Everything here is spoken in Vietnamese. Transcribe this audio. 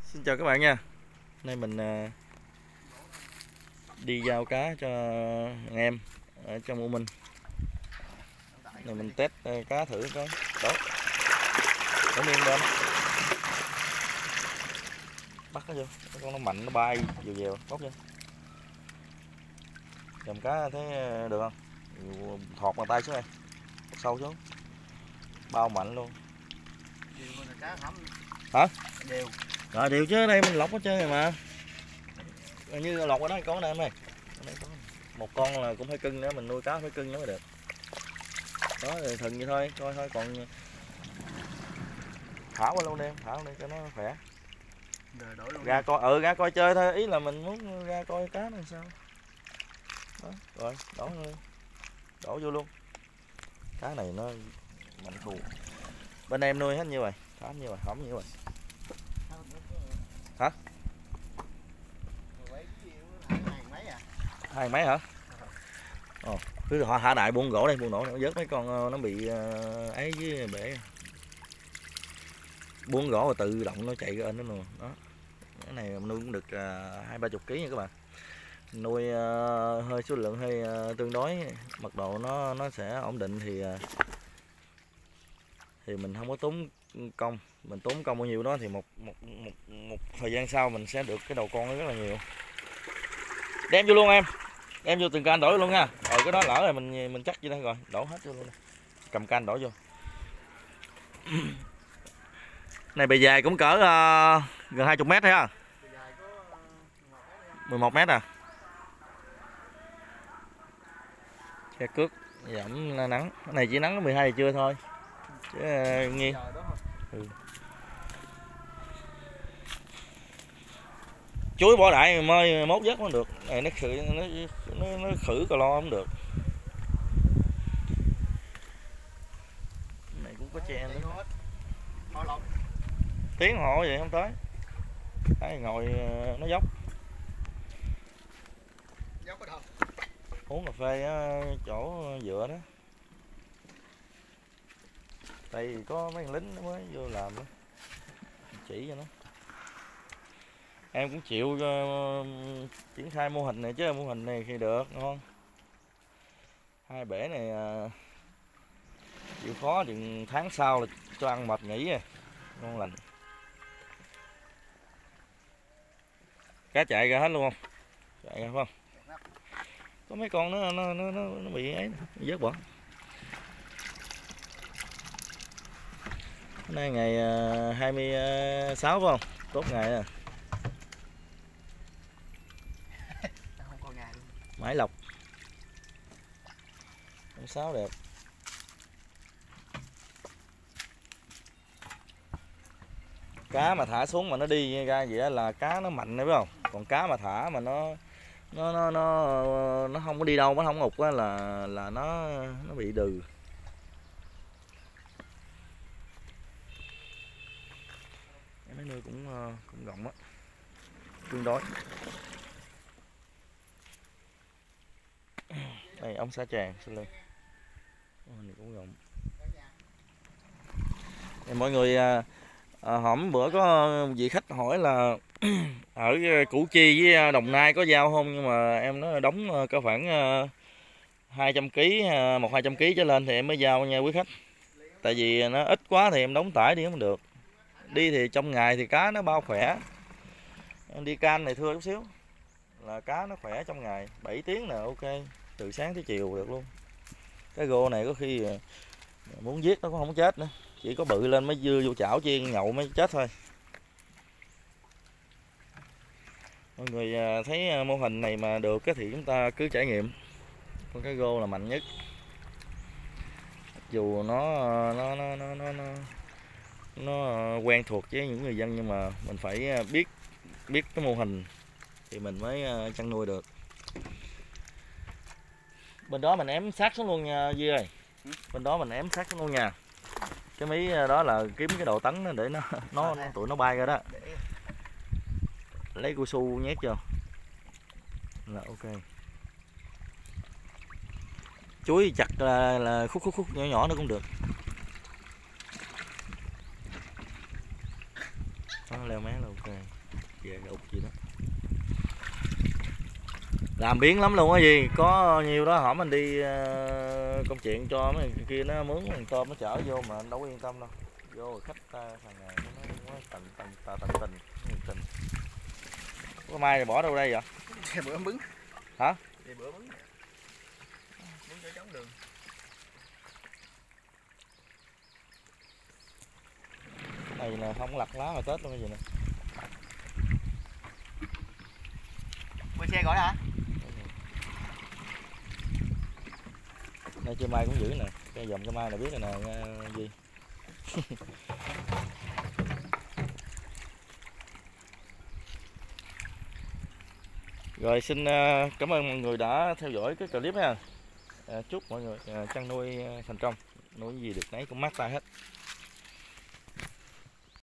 Xin chào các bạn nha. Nay mình đi giao cá cho anh em ở trong U Minh. Này mình test cá thử cái đổ miếng bên bắt nó vô, con nó mạnh nó bay dèo dèo bóc vô. Cầm cá thấy được không? Thọt bàn tay xuống đây, sâu xuống, bao mạnh luôn. Hả? Đều. Rồi đều chứ, đây mình lọc hết trơn rồi mà. Như lọc ở đó có nè em ơi. Một con là cũng phải cưng nữa, mình nuôi cá phải cưng nó mới được. Đó thì thừng vậy thôi, coi thôi còn thả qua luôn đi, thả luôn đi cho nó khỏe. Ra coi ra coi chơi thôi, ý là mình muốn ra coi cá này sao. Đó, rồi đổ vô luôn. Cá này nó mạnh thù. Bên em nuôi hết nhiêu rồi? Thả nhiêu rồi? Hỏng nhiêu rồi? Hả? Hai mấy hả? Ồ, cứ họ thả đại buông gỗ đây, buông gỗ nó vớt mấy con nó bị ấy với bể. Buông gỗ và tự động nó chạy ra nó luôn. Đó. Cái này nuôi cũng được 20-30 kg nha các bạn. Nuôi hơi số lượng hơi tương đối, mật độ nó sẽ ổn định thì mình không có tốn công. Mình tốn công bao nhiêu đó thì một thời gian sau mình sẽ được cái đầu con rất là nhiều. Đem vô luôn em. Đem vô từng can đổ luôn nha. Rồi cái đó lỡ rồi mình cắt vô đây rồi, đổ hết vô luôn. Cầm can đổ vô. Này bề dài cũng cỡ gần 20 m thôi ha. 11 m à. Khe cước giảm nắng. Cái này chỉ nắng có 12 giờ trưa thôi. Chứ nghiêng. Ừ. Chuối bỏ đại mới mốt giấc mới được. Này nó khử cà lo không được. Cái này cũng có che nữa. Tiếng hộ vậy không tới. Đấy, ngồi nó dốc. Dốc ở đâu? Uống cà phê chỗ dựa đó. Tại vì có mấy thằng lính nó mới vô làm đó. Chỉ cho nó. Em cũng chịu triển khai mô hình này chứ, mô hình này thì được ngon. Hai bể này chịu khó chừng tháng sau là cho ăn mệt nghỉ rồi. Ngon lành. Cá chạy ra hết luôn không? Chạy ra phải không? Có mấy con nó bị ấy, vớt bỏ. Hôm nay ngày 26 phải không? Tốt ngày à. Mãi lọc. 26 đẹp. Cá mà thả xuống mà nó đi ra vậy đó là cá nó mạnh đấy phải không? Còn cá mà thả mà nó không có đi đâu, nó không ngục á là nó bị đừ. Mấy nuôi cũng rộng á, tương đối. Đây ống xả tràn sau lưng, này cũng rộng. Đây, mọi người hổm bữa có vị khách hỏi là ở Củ Chi với Đồng Nai có giao không, nhưng mà em nói đóng có khoảng 200 kg, 100-200 kg trở lên thì em mới giao nha quý khách. Tại vì nó ít quá thì em đóng tải đi không được. Đi thì trong ngày thì cá nó bao khỏe. Em đi can này thưa chút xíu là cá nó khỏe trong ngày 7 tiếng là ok, từ sáng tới chiều được luôn. Cái gô này có khi muốn giết nó cũng không chết nữa, chỉ có bự lên mới dưa vô chảo chiên nhậu mới chết thôi. Mọi người thấy mô hình này mà được thì chúng ta cứ trải nghiệm. Con cá gô là mạnh nhất. Dù nó quen thuộc với những người dân, nhưng mà mình phải biết cái mô hình thì mình mới chăn nuôi được. Bên đó mình ém sát xuống luôn nha Duy ơi. Bên đó mình ém sát xuống luôn nha. Cái mí đó là kiếm cái độ tấn để tụi nó bay ra đó. Lấy cao su nhét vô là ok. Chuối chặt là khúc nhỏ nhỏ nó cũng được. Đó, leo mé là ok. về ụt gì đó. Làm biến lắm luôn á gì, có nhiều đó hổm mình đi công chuyện cho mấy người kia nó mướn thằng tôm nó chở vô mà anh đâu có yên tâm đâu. Vô khách ta hàng ngày nó tận tình. Có mai rồi bỏ đâu đây vậy? Bữa em bứng. Hả? Thì bữa bứng. Bứng cho trống đường. Này là không lặt lá hồi Tết luôn cái gì nè. Quay xe gọi hả? Đây cây mai cũng giữ nè, cây dòng cây mai là biết rồi nè gì. Rồi xin cảm ơn mọi người đã theo dõi cái clip nha. Chúc mọi người chăn nuôi thành công, nuôi gì được nấy cũng mát tay hết.